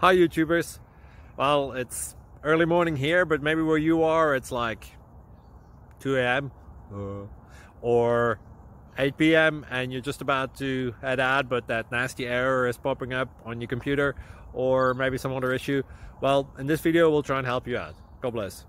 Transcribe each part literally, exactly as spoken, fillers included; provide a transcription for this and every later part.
Hi YouTubers. Well, it's early morning here, but maybe where you are it's like two A M uh, or eight P M and you're just about to head out, but that nasty error is popping up on your computer, or maybe some other issue. Well, in this video we'll try and help you out. God bless.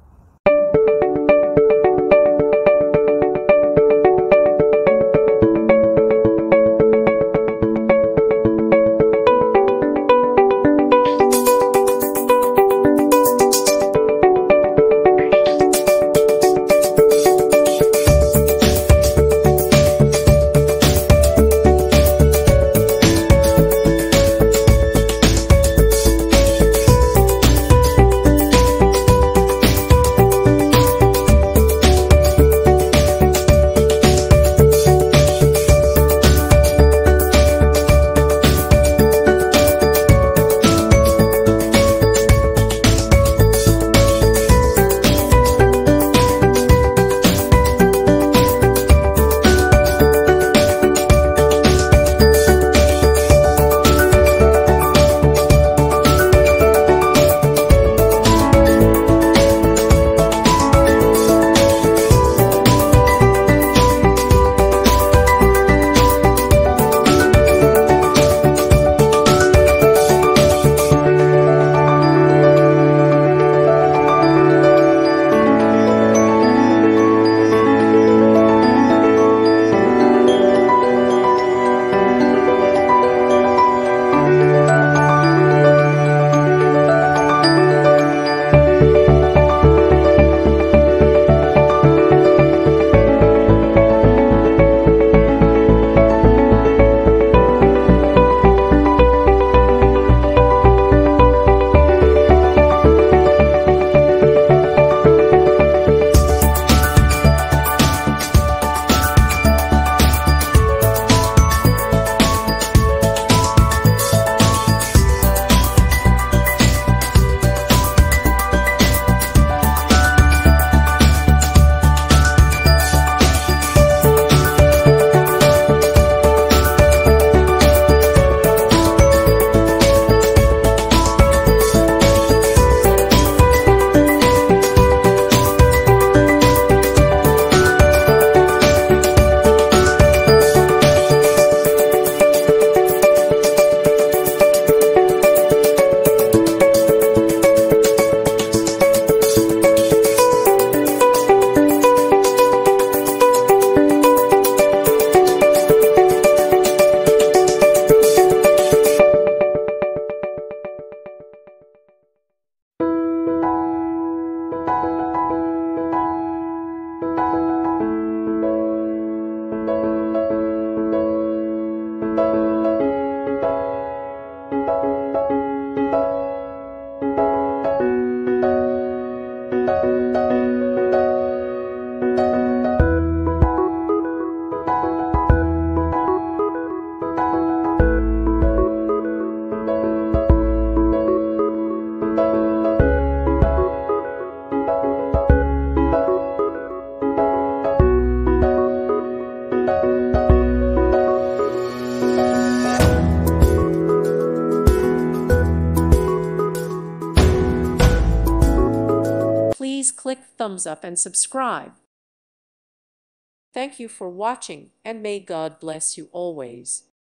Please click thumbs up and subscribe. Thank you for watching, and may God bless you always.